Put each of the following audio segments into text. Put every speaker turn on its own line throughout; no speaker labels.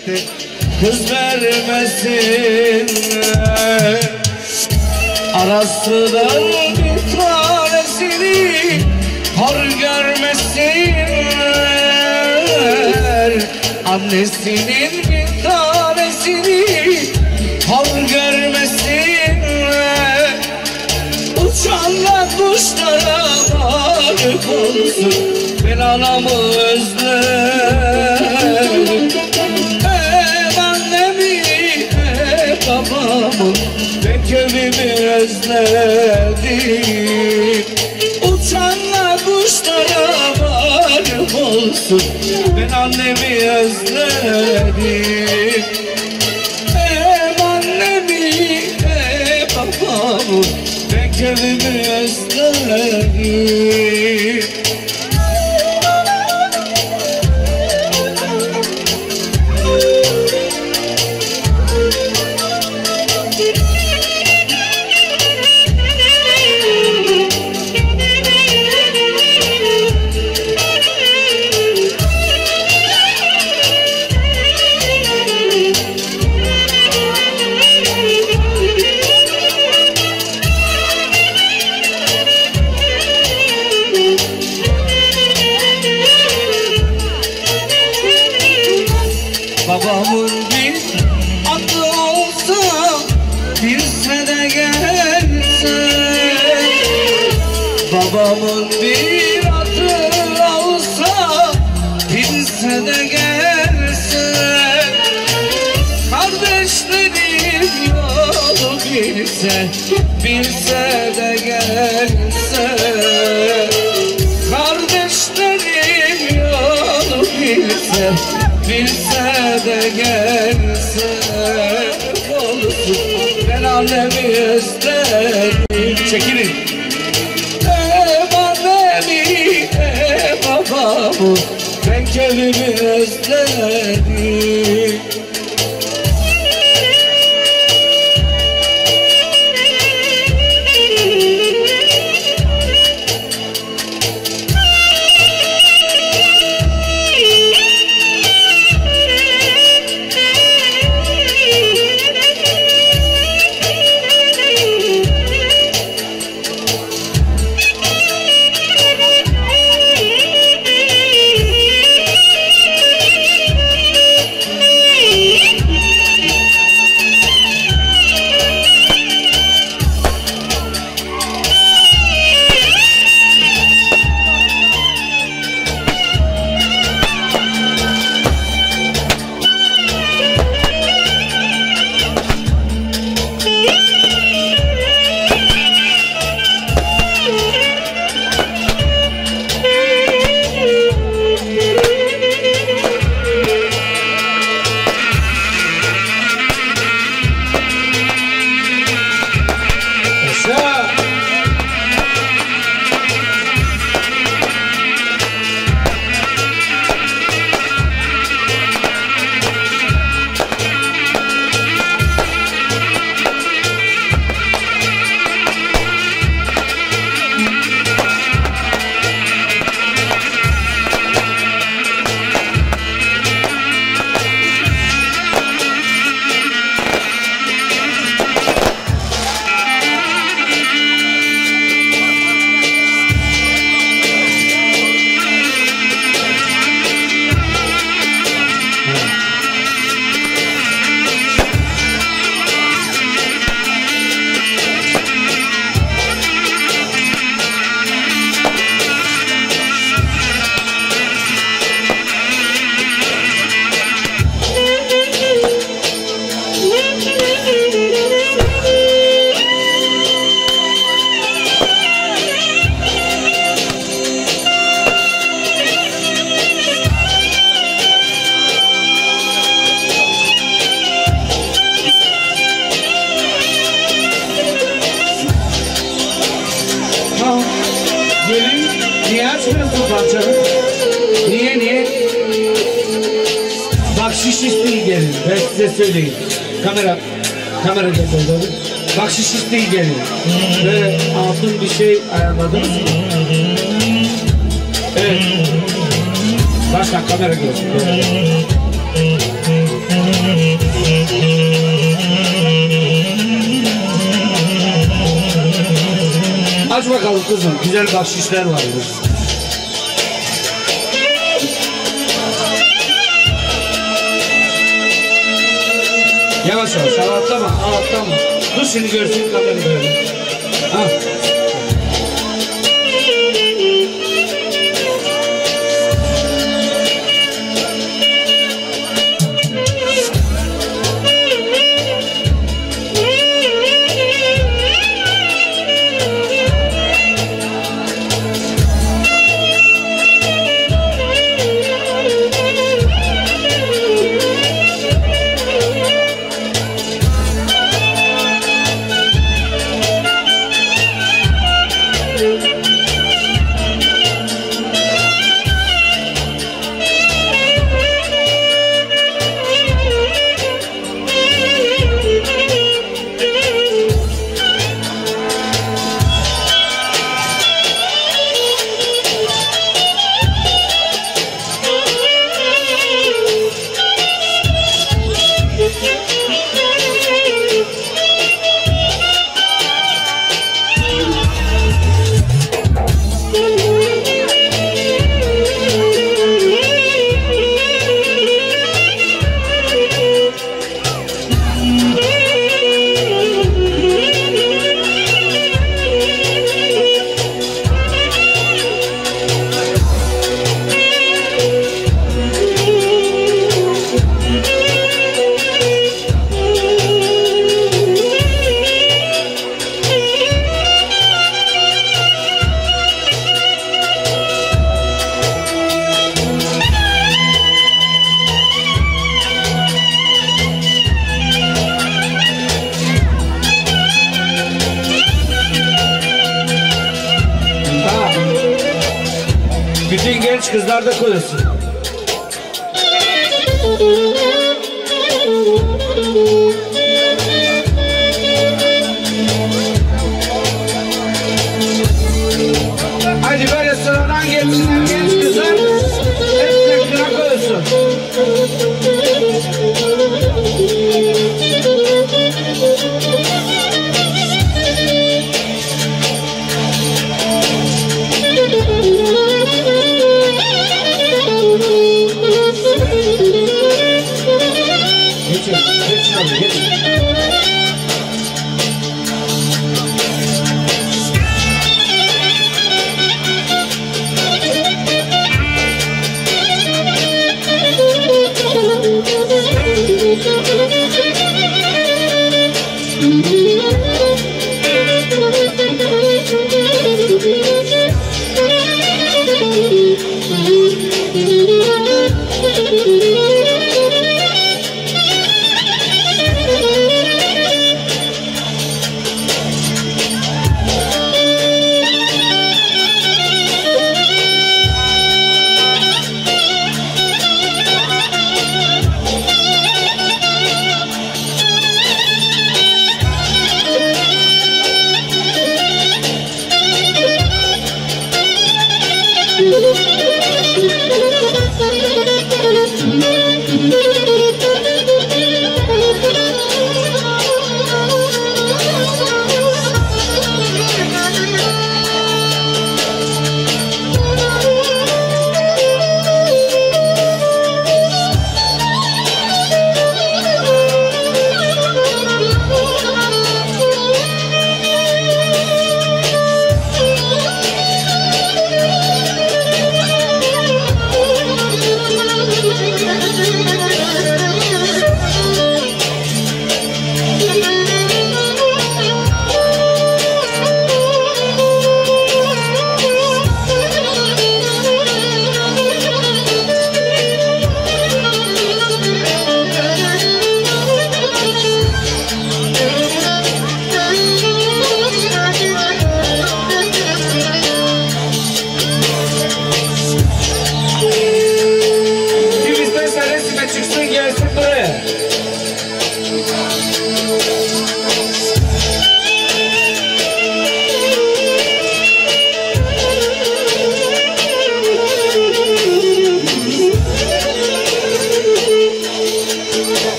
işte kız vermesinler. Arasından bir tanesini hor görmesinler. Annesinin bir tanesini hor görmesinler. Uçanlar kuşlara varıp olsun, ben anamı özlerim. Hem annemi hem babamı, ben köyümü özledim. Uçanlar kuşlara varıp olsun, ben annemi özledim. Hem annemi hem babamı, ben köyümü özledim. Babamın bir adı olsa, bilse de gelse. Babamın bir adı olsa, bilse de gelse. Kardeşlerim yolu bilse, bilse de gelse. Kardeşlerim yolu bilse, bilse de gelse olsun, ben annemi özledim. Çekilin. Hem annemi hem babamı, ben köyümü özledim.
Niye açmıyorsun parçanı? Niye? Bahşiş isteği gelin. Ben size söyleyeyim. Kamera getirdim. Bahşiş isteği gelin. Böyle altın bir şey ayarladınız mı? Evet. Başka kamera görsün. Aç bakalım kızım. Güzel bahşişler var burada. Yavaş yavaş. Atlama. Atlama. Dur şimdi görsün kamerayı böyle. Ha. Bütün genç kızlar da koyuyorsun. Hadi böyle sıradan geçsinler genç kızlar. Hepsine kına koyuyorsun. Geçin, geçin abi, geçin.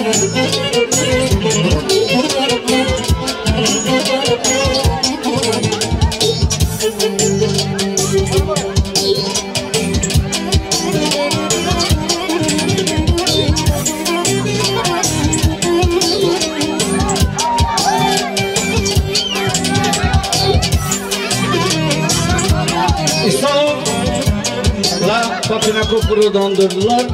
Papina Kopur'u dondurdular.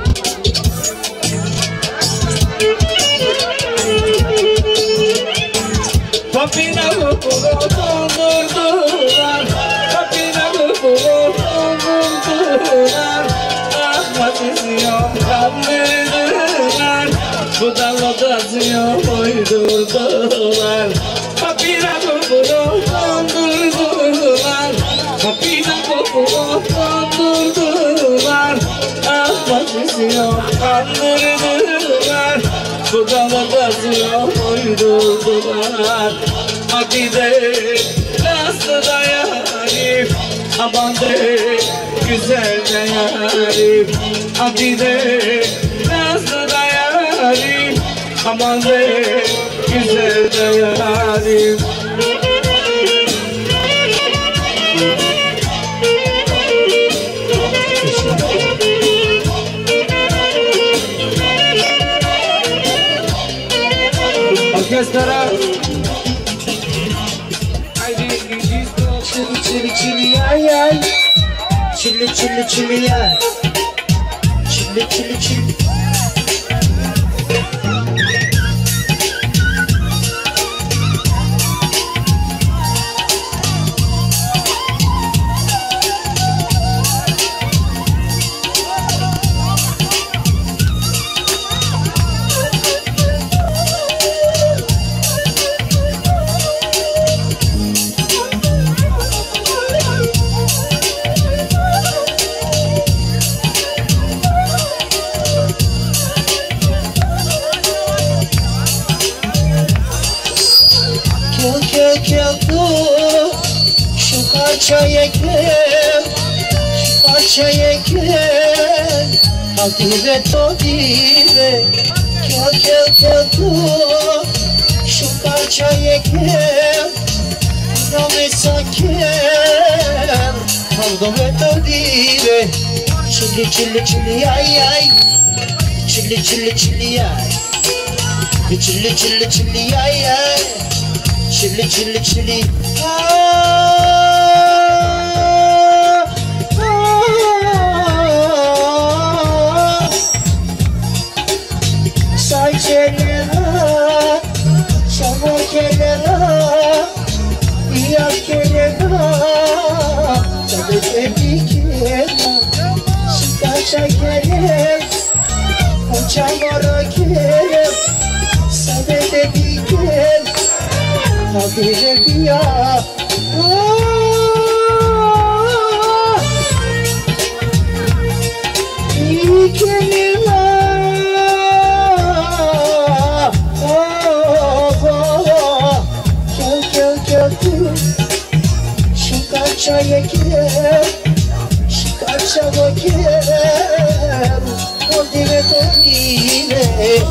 Papina Kopur'u dondurdular. Papina Kopur'u dondurdular. Ahmet izliyor kandırdılar. Budalatasıyor uydurdular. Papina Kopur'u dondurdular. Papina Kopur'u dondurdular. Ahmet izliyor kandırdılar. Budalatasıyor uydurdular. Hadi de nasıl da yarim. Aman de güzel de yarim. Hadi de nasıl da yarim. Aman de güzel de yarim. Orkestra. Haydi çili çili çili ay ay. Çili çili çili ay. Çili çili çili. Şu parçaya gel, şu parçaya gel. Hadi todive, gel şu parçaya gel. Nome saker, hadi todive. Çili çili çili ay ay, çili çili çili ay, çili çili çili ay ay. Chili, chili, chili. Say kelela, çamo kelela, yak kelela, tabi tebikela, şikaça kelela, çamora kelela, sabe tebikela. Habire via İkenila Gel Şu kaçaya gel Şu kaçaya gel Odile odile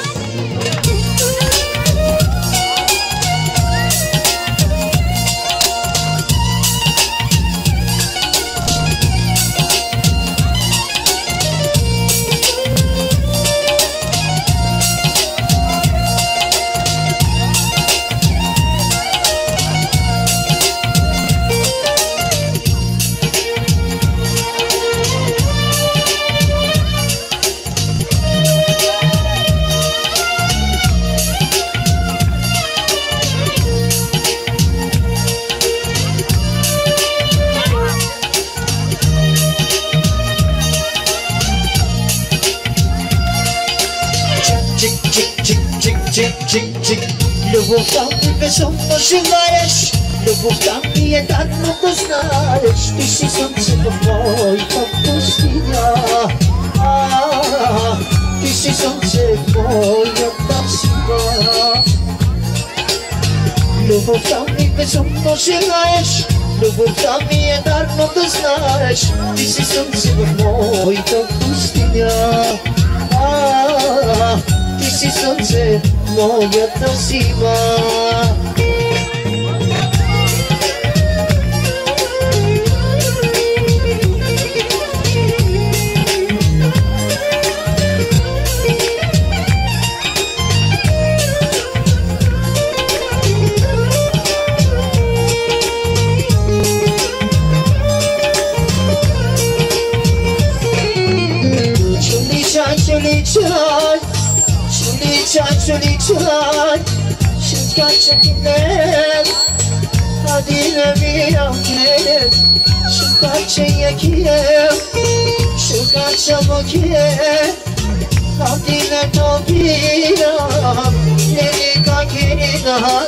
Любовь безумно желаешь, любовь там мне давно ты знаешь. Ты си солнце мой, как пустыня. Ты си солнце мой, как всегда. Любовь там мне безумно желаешь, любовь там мне давно ты знаешь. Ты си солнце мой, как пустыня. Ты si sunce moja ta zima. Çuli çay, şimdi kaçakiler, hadi nevi yakir, şimdi kaçayakir, şimdi kaçamakir, hadi ne topiram, neri kakirina.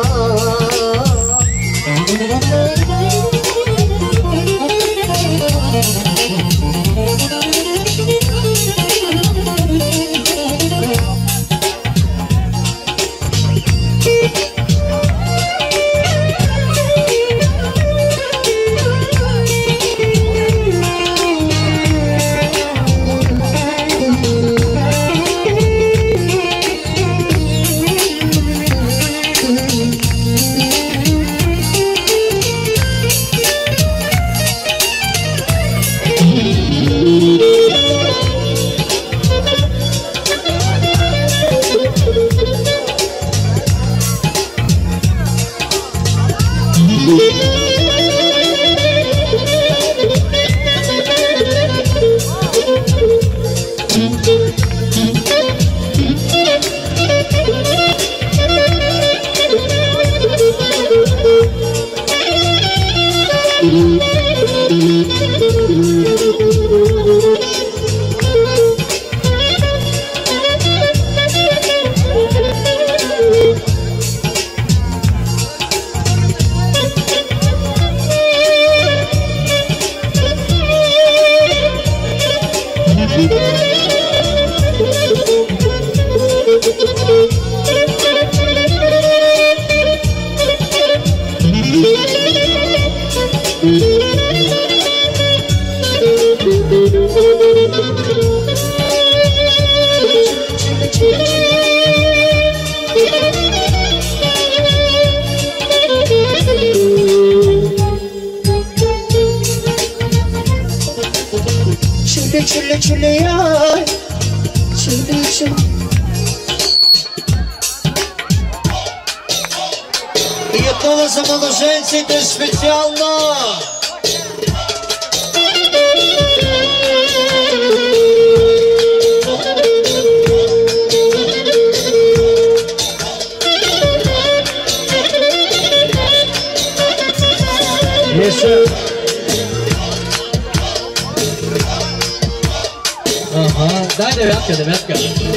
Daj devjatka.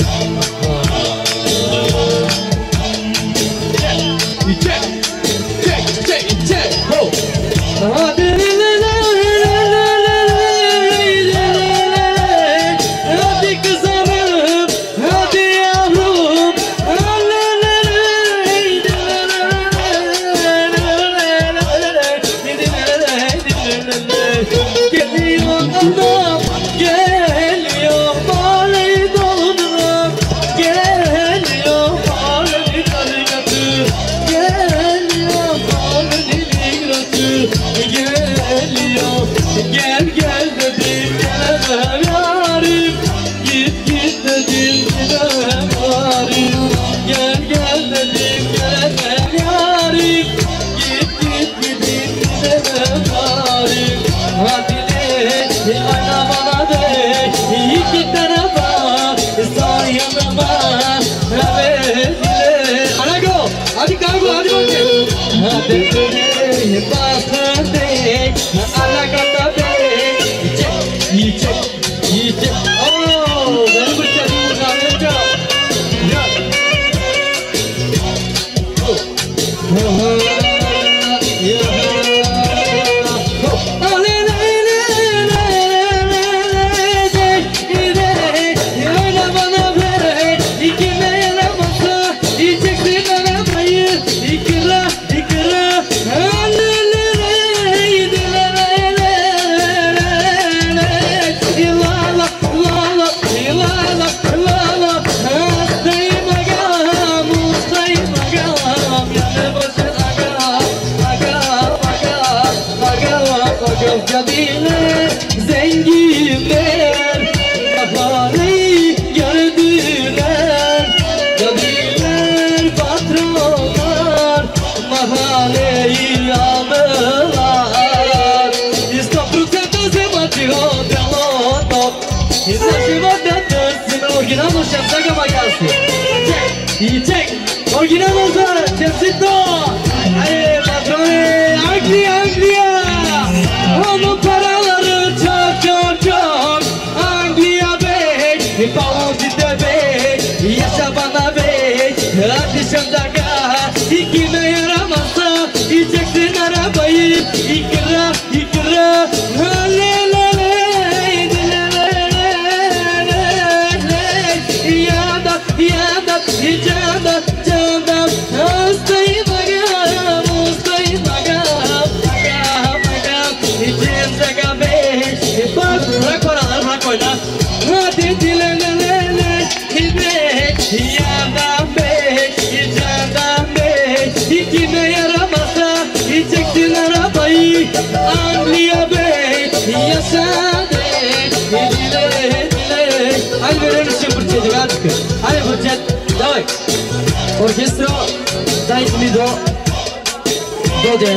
I ček, ho! Hadi kızarım, hadi yavrum. Geliyor adam, geliyor bari doldurun. Geliyor bari karikatür. Geliyor bari ligratür. Geliyor, gel dedim gelemem yarim. Git dedim gidemem yarim. Gel dedim gelemem yarim. Git dedim gidemem yarim. Hadi de ayna bana de, iki tarafa sağ yanıma. Evet de Anago, hadi kargo hadi bakayım. Hadi de basın de, alakata de. Yiyecek. Ooo, beni bıçaklayın kardeşim. La la la la la la la la Kabiler, zenginler mahalleyi gördüler. Kabiler, patronlar mahalleyi aldılar. İstanbul'da zıbatıyor piloto. İzlediğimde seni orijinal olacağım sakama gelsin. Çek, orijinal olsa Cemsito. Ay patroni, Anglia. Onun paraları çok. Anglia bey, Paul'da bey, yaşa bana bey. Ateşimde kal, ikime yaramazsa içeceksin arabayı. İkra, candan hastayım agam içim zaka beş. Bırak oraları bırak oyna. Hadi dilelelele yandan beş, candan beş. İkime yaramazsa içeceksin arabayı. Anglia beş, yaşa beş. Dile. Hadi verelim şimdi burçacık artık. Hadi burçacık. Давай. Оркестро, дайте мне до де.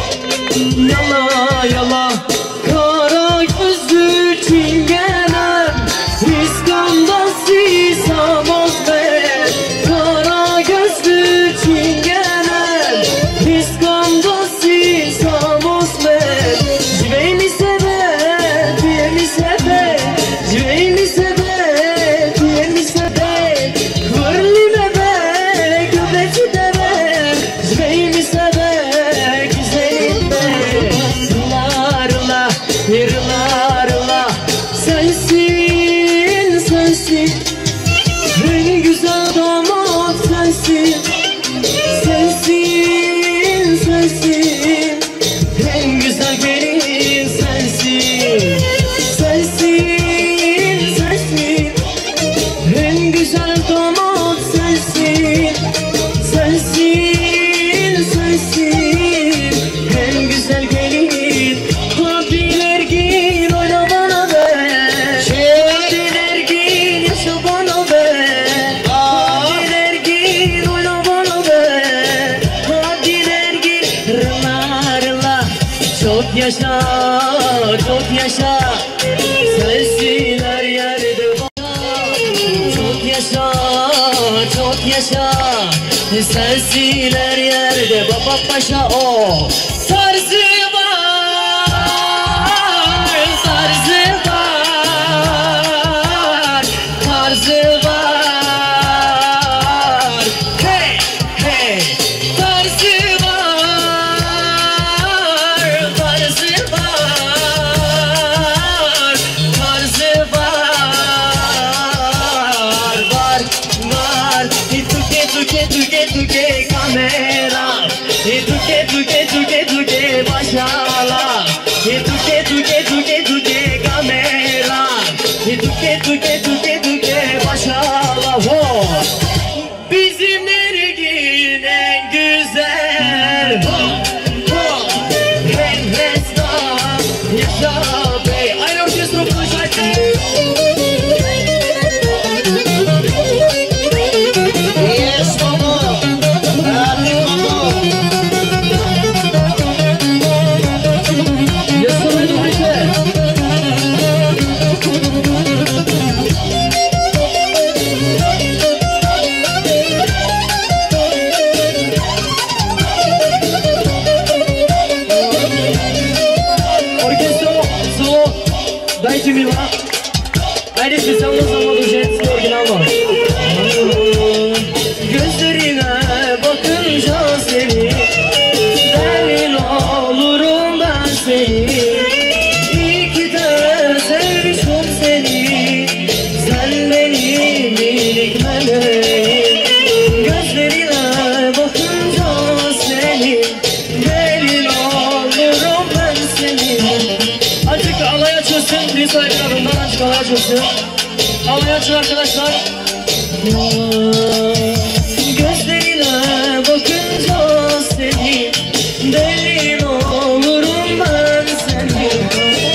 Yala, kara gözlü çingene, İskam'da sisamos be. Kara gözlü çingene, İskam'da sisamos be. Zveni sebe, diğerini sebe, zveni sebe, diğerini sebe. Yırlarla sensin en güzel damat sensin en güzel gelin sensin en güzel damat sensin en güzel gelin. Dilergin oyna bana be, dilergin yaşa bana be, dilergin oyna bana be, dilergin rıla çok yaşa sensin her yerde bana. Çok yaşa sensin her yerde baba paşa o tarzı tuke kamera, tuke başala, tuke kamera, tuke başala. Bizim Nergin en güzel, en hesta yaşa bey. Aynı orkestra konuşaydı. Дайте мила. Haydi spesialno zaman Ženski orijinal var. Gözlerine bakınca seni deli olurum ben seni. İyi ki de sevmişim seni. Sen benim minik meleğim. Gözlerine bakınca seni deli olurum ben seni. Azıcık alaya çözsün, bir sayılarından azıcık alaya çözsün. Alaya çöz arkadaşlar. Gözlerine bakınca seni deli olurum ben seni.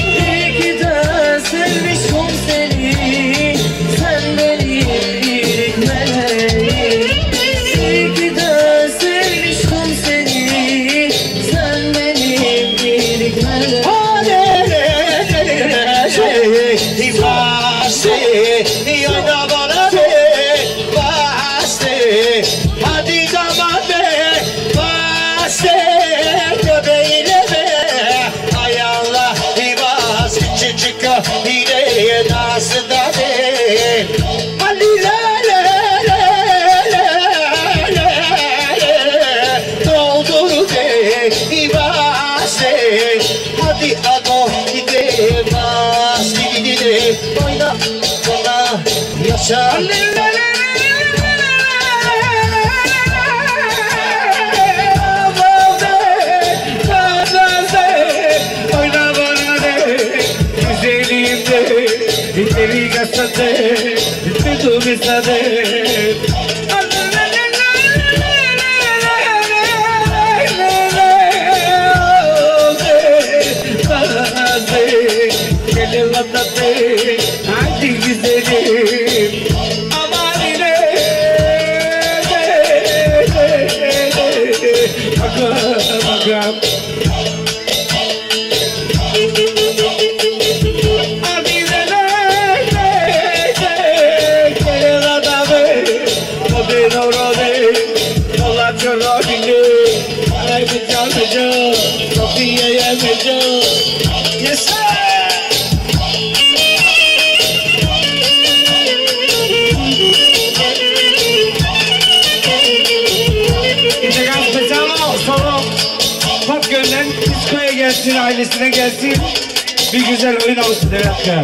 Gelsin, ailesine gelsin. Bir güzel oyun olsun bir dakika.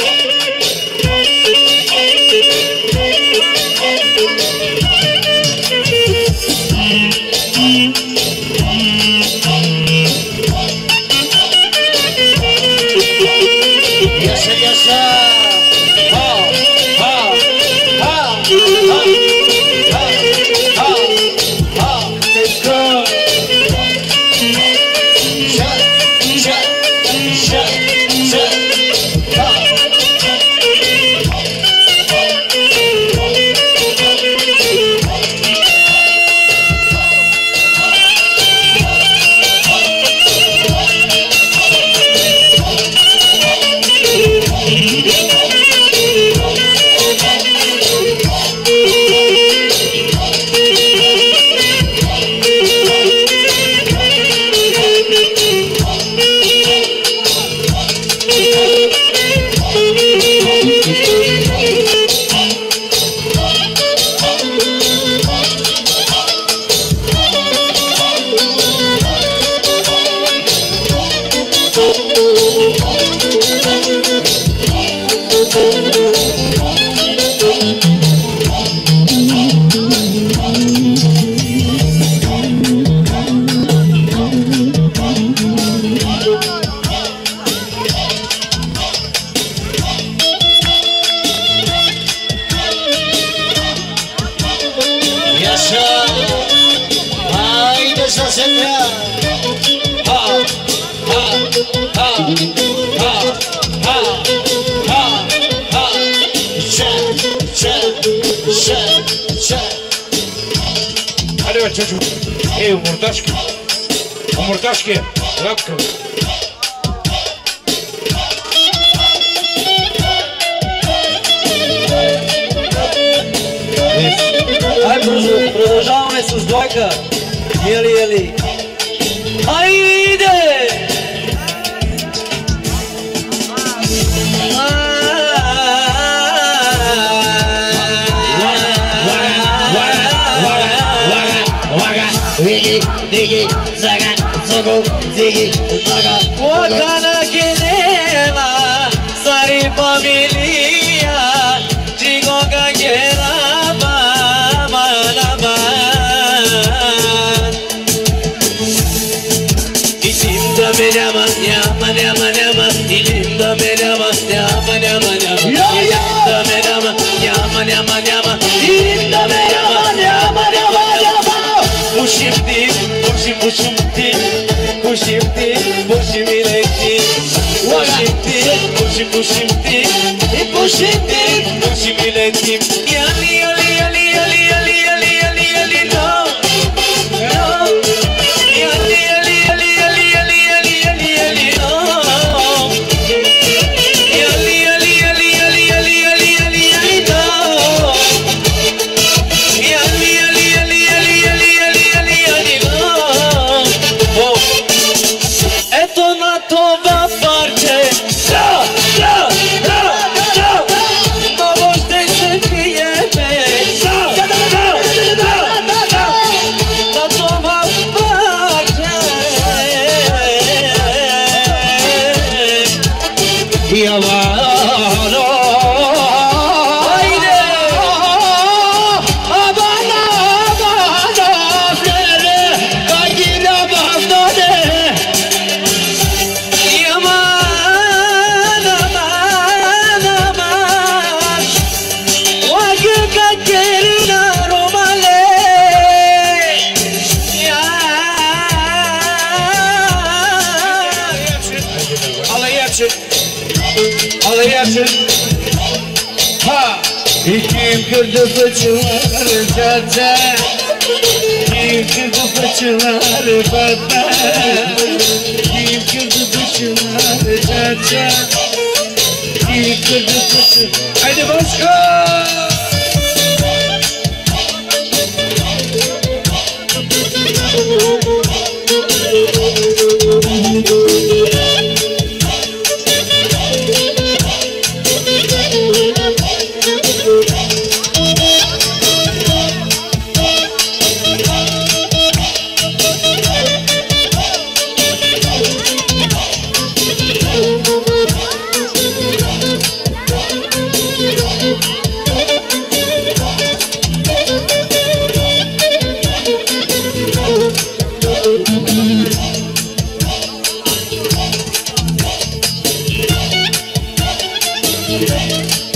Yaşa yaşa. Ha ha ha ha ha ha ha.
Let's go. Hadi be çocuk. Ey umurtaşki. Umurtaşki. Bırak.
Hai, продължаваме с двойка. Ели. Хайде!
Digi, zaga, zogo, digi, zaga.
Wakana kenela, sari familia, jigoga geraba, manaba. İçimde menyama, nyama, nyama, nyama. İçimde menyama, nyama, nyama, nyama. İçimde menyama, nyama, nyama, nyama. İçimde menyama, nyama, nyama, nyama. Bu şimdi, bu şimdi, bu şimdi, bu şimdilekti. Bu şimdi, bu şimdi, bu şimdi, bu şimdilekti. Yali, yali, yali, yali, yali, yali, yali, yali, no, no. Yali, yali, yali, yali, yali, yali, yali, yali, no. Yali, yali, yali, yali, yali, yali, yali, yali, no. Yali, yali, yali, yali, yali, yali, yali, yali, no. Oh. Ето на това парче, много ще се пиеме. На това парче.
Kim kırdı fıçıları çatı, kim kırdı fıçıları patla, kim kırdı fıçıları çatı, kim kırdı fıçıları. Haydi başka!
Thank you.